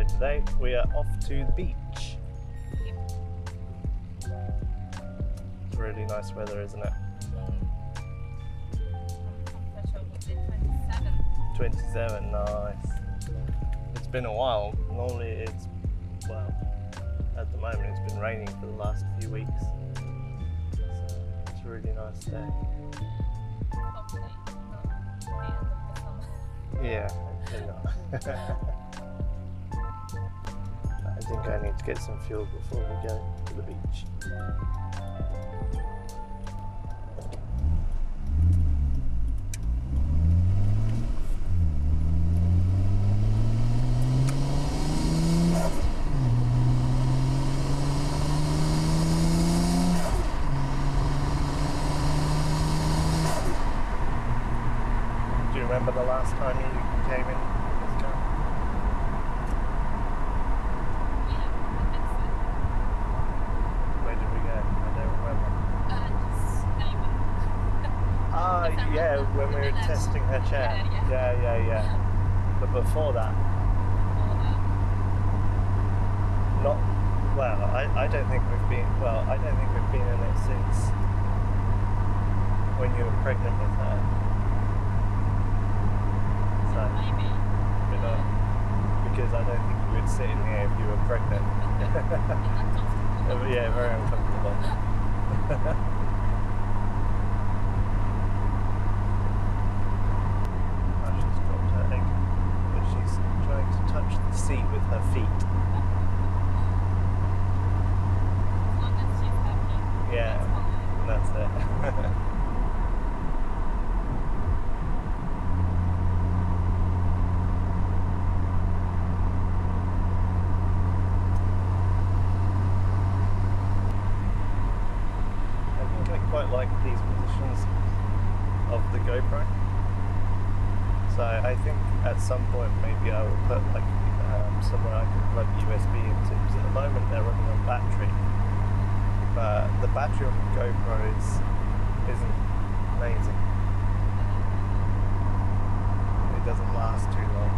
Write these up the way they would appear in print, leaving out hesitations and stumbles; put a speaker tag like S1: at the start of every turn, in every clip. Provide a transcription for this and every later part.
S1: So today we are off to the beach. It's really nice weather, isn't it? 27, nice. It's been a while. Normally it's, well, at the moment it's been raining for the last few weeks. So it's a really nice day.
S2: Hopefully not the end of the summer.
S1: Yeah, hopefully not. I think I need to get some fuel before we go to the beach. Do you remember the last time you came in this car?
S2: Yeah, I think so.
S1: Where did we go? I don't remember.
S2: Just anyway.
S1: Ah, yeah, when we were testing her chair. Yeah. But before that, not, well, I don't think we've been, I don't think we've been in it since when you were pregnant with her. So,
S2: Maybe.
S1: you know, because I don't think we would sit in here if you were pregnant. Yeah, very uncomfortable. Oh, she's dropped her egg, but she's trying to touch the seat with her feet.
S2: As long as she's happy.
S1: Yeah, that's it. Quite like these positions of the GoPro, so I think at some point maybe I will put like somewhere I can plug USB into, because at the moment they're running on battery, but the battery on the GoPro isn't amazing. It doesn't last too long,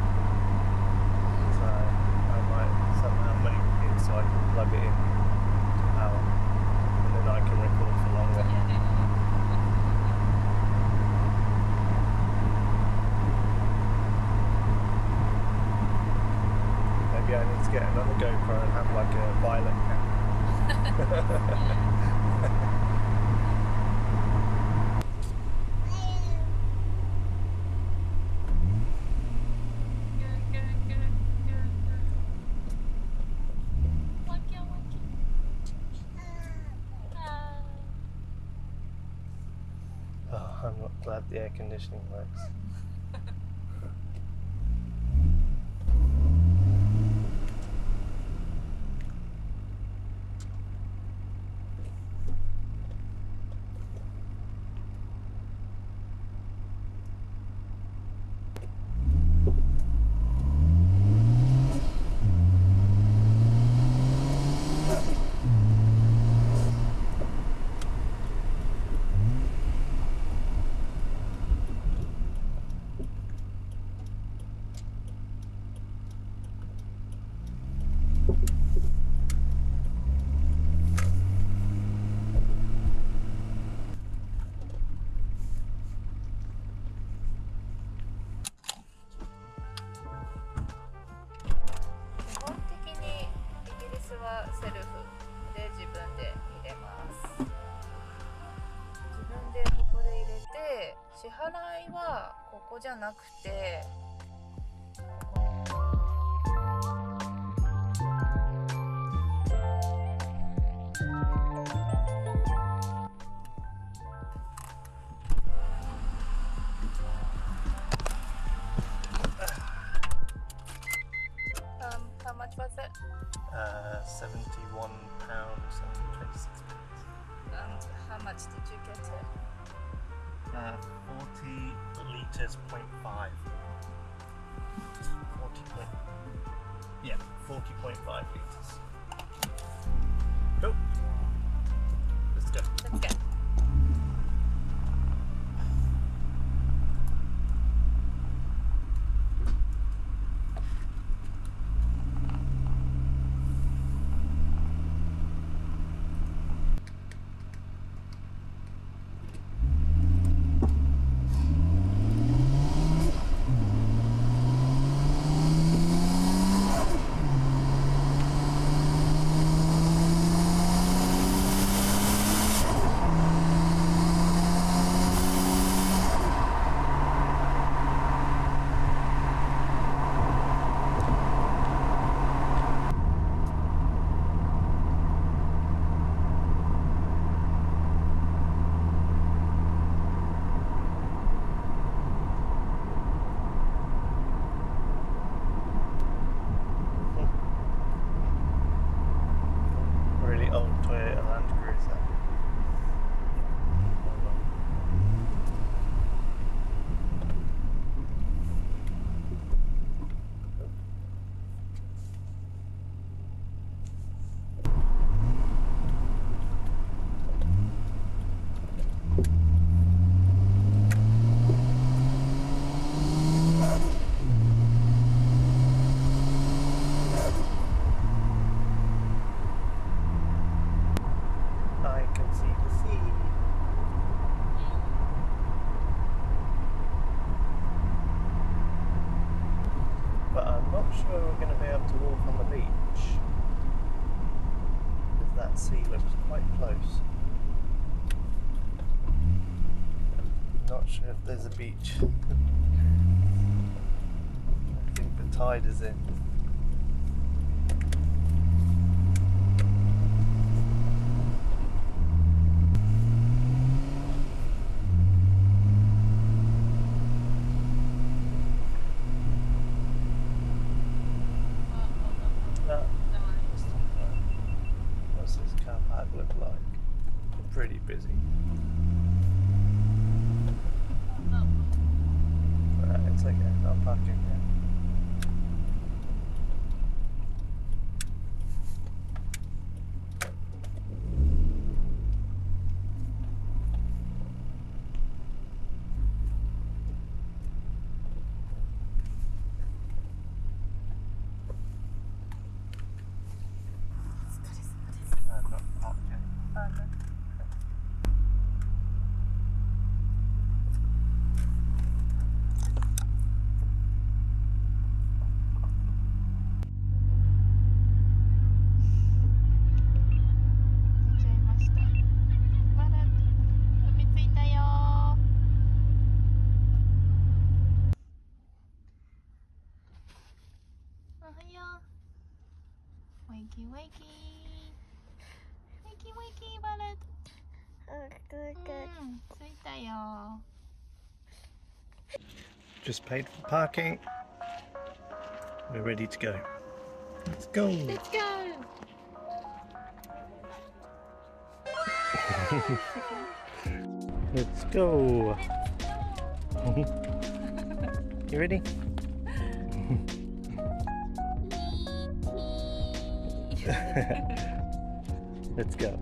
S1: so I might somehow make it so I can plug it in to power, and then I can record for longer. Maybe I need to get another GoPro and have like a violet camera. Oh, I'm not glad the air conditioning works.
S2: セルフで自分で入れます。自分でここで入れて、支払いはここじゃなくてHow much was it?
S1: £71 and 26 pence.
S2: And how much did you get it?
S1: 40 litres, 0.5. 40.5 litres. Cool. Let's go.
S2: Let's go.
S1: sure we're going to be able to walk on the beach. Because that sea looks quite close. Not sure if there's a beach. I think the tide is in. What's this car park look like? Pretty busy. It's okay, I'll park in here. I'm not parking.
S2: Wakey wakey. Wakey wakey, Barret. 着いたよ。
S1: Just paid for parking. We're ready to go. Let's go.
S2: Let's go.
S1: Let's go. You ready? Let's go.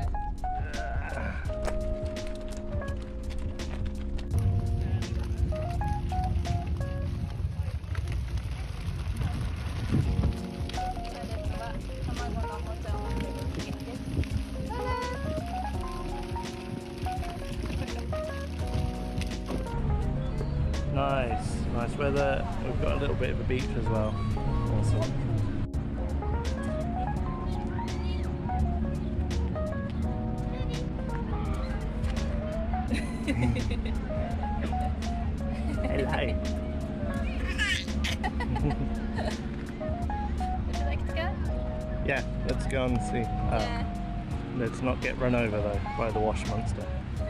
S1: Nice weather. We've got a little bit of a beach as well. Awesome. Hello.
S2: Would you like to go?
S1: Yeah, let's go and see.
S2: Yeah.
S1: Let's not get run over though by the wash monster.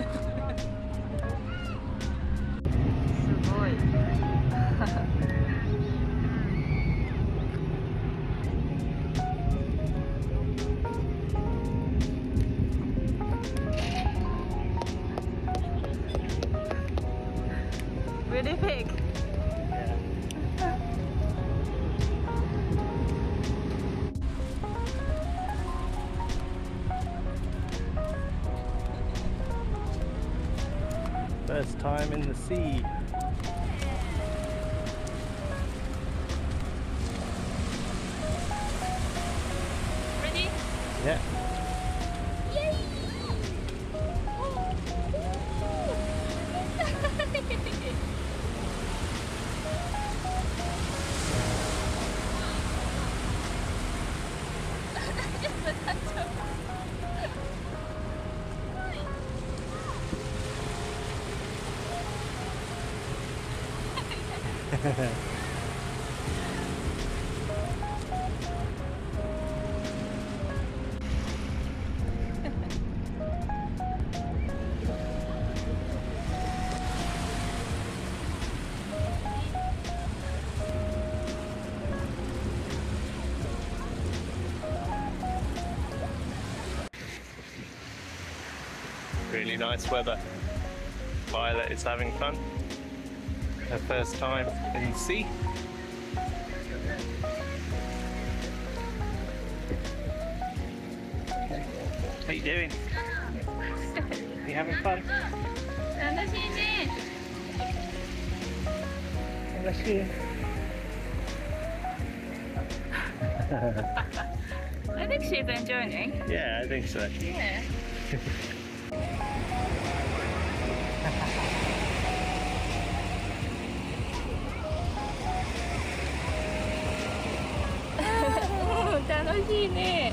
S2: Really big.
S1: First time in the sea.
S2: Ready?
S1: Yeah.
S2: Yay!
S1: Really nice weather. Violet is having fun. Her first time in the sea. How you doing? You having fun?
S2: 楽しいね。
S1: 楽しい。
S2: I think she's enjoying.
S1: Yeah, I think so.
S2: Yeah. しいね。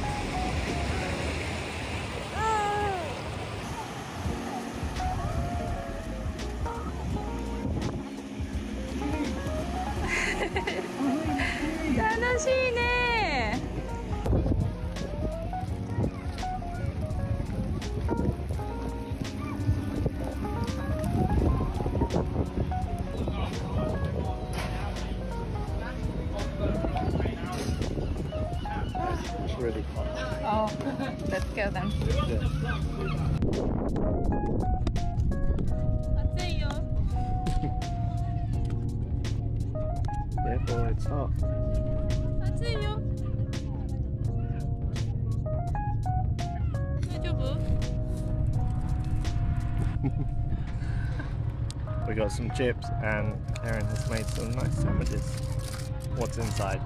S2: 楽しいね。
S1: It's really hot.
S2: Oh, let's go then.
S1: Yeah.
S2: 暑いよ。
S1: Yeah, boy, it's hot.
S2: 暑いよ。大丈夫？
S1: We got some chips and Karin has made some nice sandwiches. What's inside?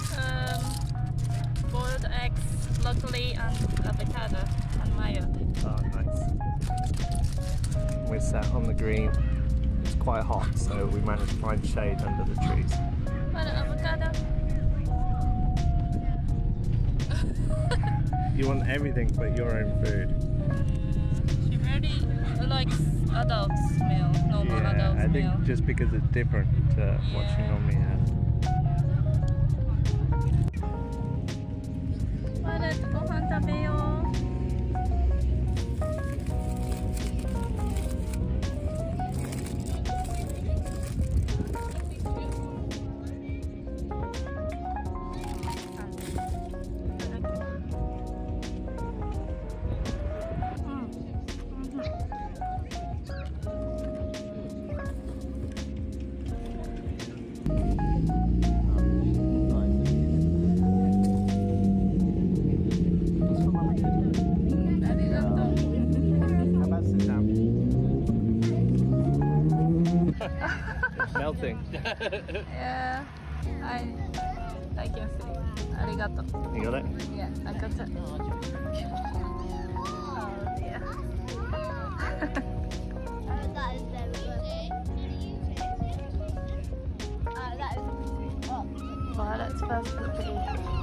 S2: Boiled eggs, broccoli, and avocado and mayo.
S1: Oh, nice. We're sat on the green. It's quite hot, so we managed to find shade under the trees.
S2: What avocado?
S1: You want everything but your own food.
S2: She really likes adults meal, normal
S1: Yeah,
S2: adults
S1: I think
S2: meal.
S1: just because it's different to what she normally has.
S2: まだご飯食べよう。
S1: It's melting.
S2: Yeah, I can see. ありがとう。
S1: You got it?
S2: Yeah, I got it. Oh dear.
S3: That is very good. That is
S2: Wow, that's perfectly.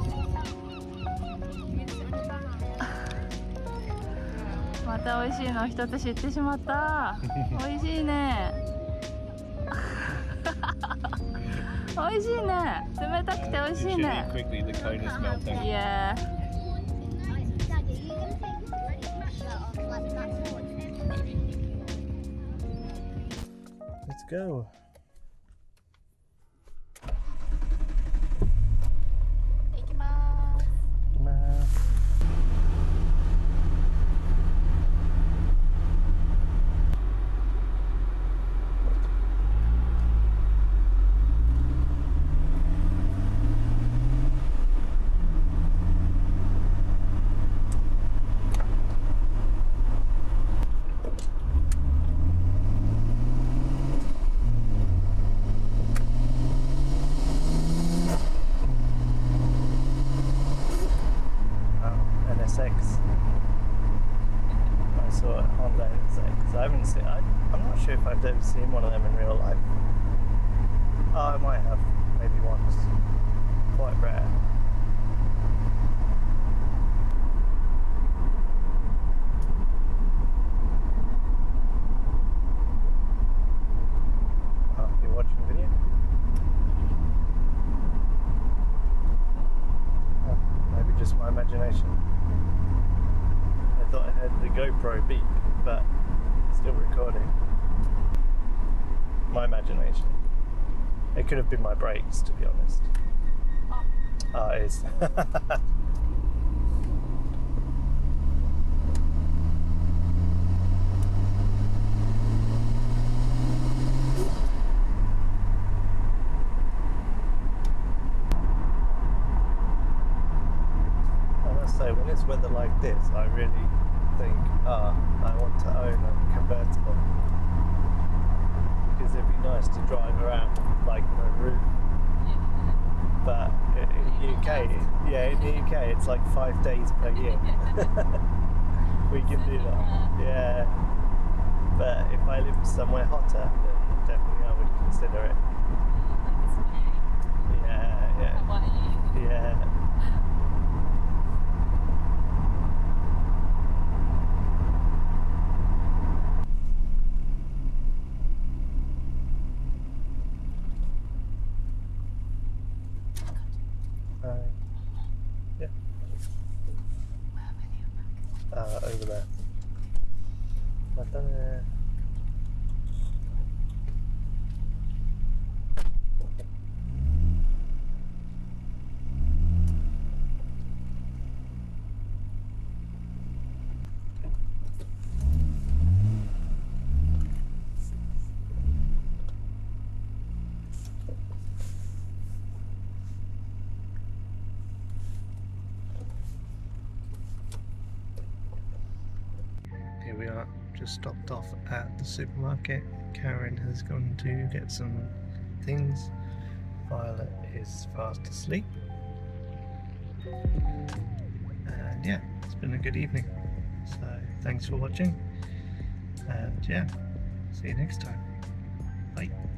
S2: また美味しいの一つ知ってしまった。美味しいね。美味しいね。冷たくて美味しいね。
S1: Quickly, the cone is melting.
S2: Yeah.
S3: Daddy, are you going to take a really smash that off like that sword?
S1: Let's go.
S2: 行きます。
S1: 行きます。NSX. I saw a Honda NSX. I haven't seen. I'm not sure if I've ever seen one of them in real life. Oh, I might have, maybe once. Quite rare. Oh, you're watching the video? Oh, maybe just my imagination. I thought I heard the GoPro beep, but still recording. My imagination. It could have been my brakes, to be honest. Oh, it is. I must say, when it's weather like this, I really think, I want to own a convertible. Because it'd be nice to drive around with like no roof. But in the UK, in the UK, it's like 5 days per year. We can do that. Yeah. But if I live somewhere hotter, then definitely I would consider it. Yeah. over there. またね。Here we are, just stopped off at the supermarket. Karin has gone to get some things. Violet is fast asleep. And yeah, it's been a good evening. So thanks for watching. And yeah, see you next time. Bye.